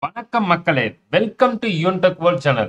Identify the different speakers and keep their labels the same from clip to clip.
Speaker 1: வணக்கம் மக்களே, welcome to Yuntech world channel.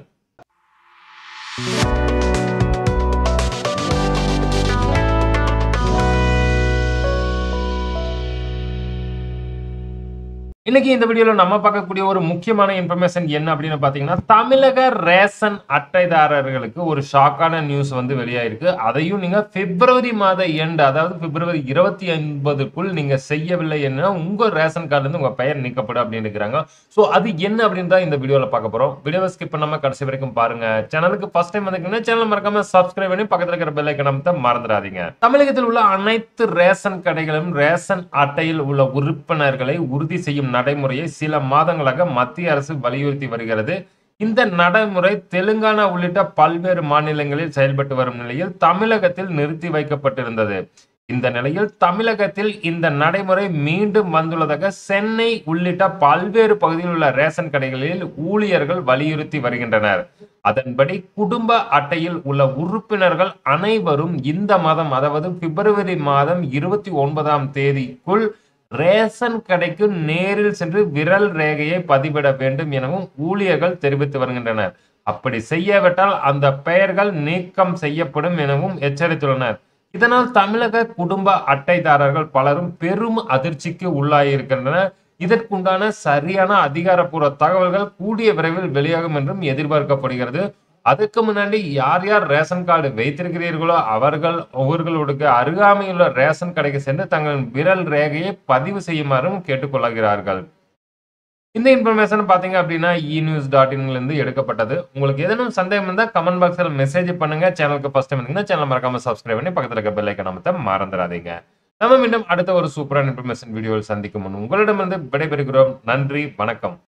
Speaker 1: இன்னைக்கு இந்த வீடியோல நம்ம பார்க்கக்கூடிய ஒரு முக்கியமான இன்ஃபர்மேஷன் என்ன அப்படின்னு பாத்தீங்கன்னா, தமிழக ரேஷன் அட்டைதாரர்களுக்கு ஒரு ஷாக்கான நியூஸ் வந்து வெளியாயிருக்கு. அதையும் நீங்க பிப்ரவரி மாத எண்ட், அதாவது பிப்ரவரி 29க்குள் நீங்க செய்யவில்லை என்ன உங்க ரேஷன் கார்டுல இருந்து உங்க பெயர் நீக்கப்படும் அப்படின்னு இருக்கிறாங்க. சோ அது என்ன அப்படின்னு தான் இந்த வீடியோல பார்க்க போறோம். வீடியோவை ஸ்கிப் பண்ணாம கடைசி வரைக்கும் பாருங்க. சேனலுக்கு ஃபர்ஸ்ட் டைம் வந்தீங்கன்னா சேனல் மறக்காம சப்ஸ்கிரைப் பண்ணி பக்கத்துல இருக்கிற பெல் ஐகானை அமுத்த மறந்துடாதீங்க. தமிழகத்தில் உள்ள அனைத்து ரேஷன் கடைகளும் ரேஷன் அட்டையில் உள்ள உறுப்பினர்களை உறுதி செய்யும் நடைமுறையை சில மாதங்களாக மத்திய அரசு வலியுறுத்தி வருகிறது. இந்த நடைமுறை தெலுங்கானா உள்ளிட்ட பல்வேறு மாநிலங்களில் செயல்பட்டு வரும் நிலையில் தமிழகத்தில் நிறுத்தி வைக்கப்பட்டிருந்தது. இந்த நிலையில் தமிழகத்தில் இந்த நடைமுறை மீண்டும் வந்துள்ளதாக சென்னை உள்ளிட்ட பல்வேறு பகுதியில் உள்ள ரேஷன் கடைகளில் ஊழியர்கள் வலியுறுத்தி வருகின்றனர். அதன்படி குடும்ப அட்டையில் உள்ள உறுப்பினர்கள் அனைவரும் இந்த மாதம், அதாவது பிப்ரவரி மாதம் 29ஆம் தேதிக்குள் ரேஷன் கடைக்கு நேரில் சென்று விரல் ரேகையை பதிவிட வேண்டும் எனவும் ஊழியர்கள் தெரிவித்து வருகின்றனர். அப்படி செய்யாவிட்டால் அந்த பெயர்கள் நீக்கம் செய்யப்படும் எனவும் எச்சரித்துள்ளனர். இதனால் தமிழக குடும்ப அட்டைதாரர்கள் பலரும் பெரும் அதிர்ச்சிக்கு உள்ளாகியிருக்கின்றனர். இதற்குண்டான சரியான அதிகாரப்பூர்வ தகவல்கள் கூடிய விரைவில் வெளியாகும் என்றும் எதிர்பார்க்கப்படுகிறது. அதுக்கு முன்னாடி யார் யார் ரேஷன் கார்டு வைத்திருக்கிறீர்களோ அவர்களுடைய அருகாமையுள்ள ரேஷன் கடைக்கு சென்று தங்கள் விரல் ரேகையை பதிவு செய்யுமாறும் கேட்டுக்கொள்கிறார்கள். இந்த இன்ஃபர்மேஷன் பாத்தீங்க அப்படின்னா enews.in இருந்து எடுக்கப்பட்டது. உங்களுக்கு ஏதேனும் சந்தேகம் இருந்தால் கமெண்ட் பாக்ஸ்ல மெசேஜ் பண்ணுங்க. சேனலுக்கு ஃபர்ஸ்ட் டைம் வந்தீங்கன்னா சேனல் மறக்காம சப்ஸ்கிரைப் பண்ணி பக்கத்துல இருக்க பெல் ஐகானை அமுத்த மறந்துடாதீங்க. நம்ம மீண்டும் அடுத்த ஒரு சூப்பரான இன்ஃபர்மேஷன் வீடியோவில் சந்திக்கும் முன் உங்களிடமிருந்து விடைபெறுகிறோம். நன்றி, வணக்கம்.